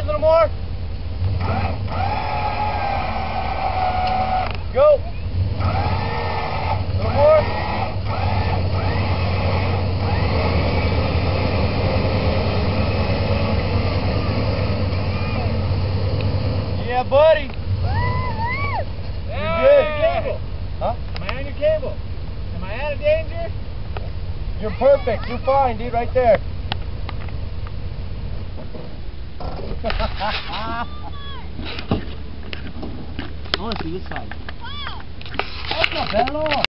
a little more. Go. A little more. Yeah, buddy. You're good. Cable. Huh? Am I on your cable? Am I out of danger? You're perfect. You're fine, dude. Right there. I want to see this side. That's not bad at all.